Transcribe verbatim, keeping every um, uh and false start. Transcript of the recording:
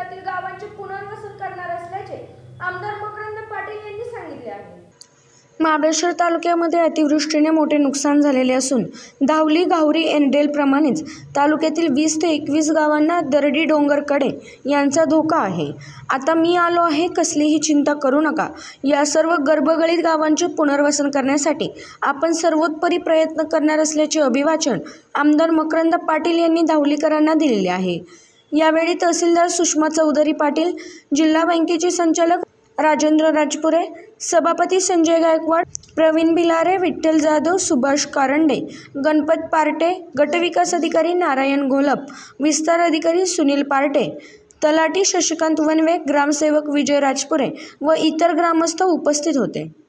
तालुक्यातील गावांचे पुनर्वसन करणार असल्याचे आमदार मकरंद पाटील यांनी सांगितले आहे। महाबळेश्वर तालुक्यामध्ये अतिवृष्टीने मोठे नुकसान झालेले असून धावली, घावरी, एनडेल प्रमाणेच तालुक्यातील वीस ते एकवीस गावांना दरडी डोंगरकडे यांचा धोका आहे। आता मी आलो आहे, कसलीही चिंता करू नका। या सर्व गर्भगळीत गावांचे पुनर्वसन करण्यासाठी आपण सर्वोत्तरी प्रयत्न करणार असल्याचे अभिवाचन आमदार मकरंद पाटील यांनी धावलीकरांना दिलेले आहे। यावेळी तहसीलदार सुषमा चौधरी पाटील, जिल्हा बँकेचे संचालक राजेंद्र राजपुरे, सभापती संजय गायकवाड, प्रवीण भिलारे, विठ्ठल जाधव, सुभाष कारंडे, गणपत पार्टे, गटविकास अधिकारी नारायण घोलप, विस्तार अधिकारी सुनील पार्टे, तलाठी शशिकांत वनवे, ग्रामसेवक विजय राजपुरे व इतर ग्रामस्थ उपस्थित होते।